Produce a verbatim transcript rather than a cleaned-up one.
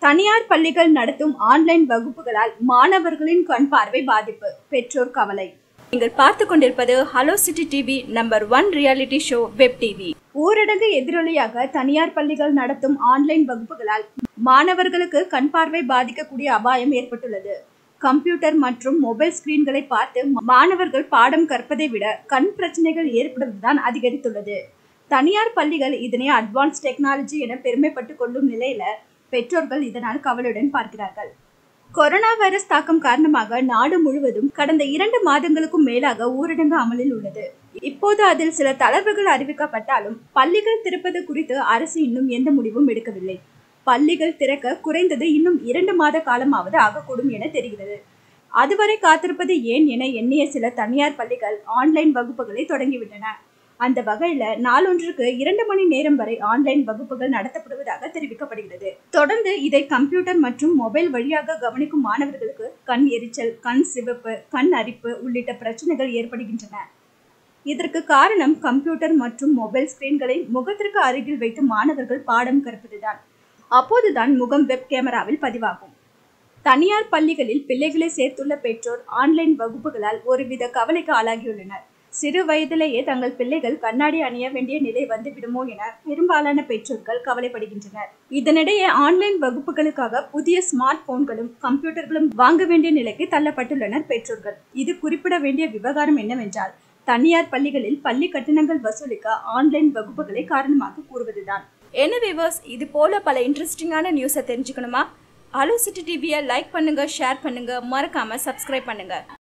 தனியார் பள்ளிகள் நடத்தும் ஆன்லைன் வகுப்புகளால் மாணவர்களின் கண் பார்வை பாதிப்பு, பெற்றோர் கவலை. நீங்கள் பார்த்து கொண்டிருப்பது hello city TV, number one reality show web TV. ஊரடங்கு எதிரொலியாக தனியார் பள்ளிகள் நடத்தும் ஆன்லைன் வகுப்புகளால் மாணவர்களுக்கு கண் பார்வை பாதிக்கக்கூடிய அபாயம் ஏற்பட்டுள்ளது. கம்ப்யூட்டர் மற்றும் மொபைல் ஸ்கிரீன்களை பார்த்து மாணவர்கள் பாடம் கற்பதை விட கண் பிரச்சனைகள் ஏற்படுவதுதான் அதிகரித்துள்ளது. தனியார் பள்ளிகள் இதனை அட்வான்ஸ் டெக்னாலஜி என பெருமைப்பட்டுக் கொள்ளும் நிலையில பெற்றோர்கள் இதனால் கவலையுடன் பார்க்கிறார்கள். கொரோனா வைரஸ் தாக்கம் காரணமாக நாடு முழுவதும் கடந்த இரண்டு மாதங்களுக்கும் மேலாக ஊரடங்கு அமலில் உள்ளது. இப்போது அதில் சில தளர்வுகள் அறிவிக்கப்பட்டாலும் பள்ளிகள் திறப்பது குறித்து அரசு இன்னும் எந்த முடிவும் எடுக்கவில்லை. பள்ளிகள் திறக்க குறைந்தது இன்னும் இரண்டு மாத காலமாவது ஆகக்கூடும் என தெரிகிறது. அதுவரை காத்திருப்பது ஏன் என எண்ணிய சில தனியார் பள்ளிகள் ஆன்லைன் வகுப்புகளை தொடங்கிவிட்டன. அந்த வகையில நாளொன்றுக்கு இரண்டு மணி நேரம் வரை ஆன்லைன் வகுப்புகள் நடத்தப்படுவதாக தெரிவிக்கப்படுகிறது. தொடர்ந்து இதை கம்ப்யூட்டர் மற்றும் மொபைல் வழியாக கவனிக்கும் மாணவர்களுக்கு கண் எரிச்சல், கண் சிவப்பு, கண் அரிப்பு உள்ளிட்ட பிரச்சனைகள் ஏற்படுகின்றன. இதற்கு காரணம் கம்ப்யூட்டர் மற்றும் மொபைல் ஸ்கிரீன்களை முகத்திற்கு அருகில் வைத்து மாணவர்கள் பாடம் கற்பதுதான். அப்போதுதான் முகம் வெப் கேமராவில் பதிவாகும். தனியார் பள்ளிகளில் பிள்ளைகளை சேர்த்துள்ள பெற்றோர் ஆன்லைன் வகுப்புகளால் ஒருவித கவலைக்கு ஆளாகியுள்ளனர். சிறு வயதிலேயே தங்கள் பிள்ளைகள் கண்ணாடி அணிய வேண்டிய நிலை வந்துவிடுமோ என பெரும்பாலான பெற்றோர்கள் கவலைப்படுகின்றனர். இதனிடையே ஆன்லைன் வகுப்புகளுக்காக புதிய ஸ்மார்ட் போன்களும் கம்ப்யூட்டர்களும் வாங்க வேண்டிய நிலைக்கு தள்ளப்பட்டுள்ளனர் பெற்றோர்கள். இது குறிப்பிட வேண்டிய விவகாரம் என்னவென்றால், தனியார் பள்ளிகளில் பள்ளி கட்டணங்கள் வசூலிக்க ஆன்லைன் வகுப்புகளை காரணமாக கூறுவதுதான். என்ன வியூவர்ஸ், இது போல பல இன்ட்ரெஸ்டிங்கான நியூஸை தெரிஞ்சுக்கணுமா? ஹலோ சிட்டி டிவியை லைக் பண்ணுங்க, ஷேர் பண்ணுங்க, மறக்காம சப்ஸ்கிரைப் பண்ணுங்க.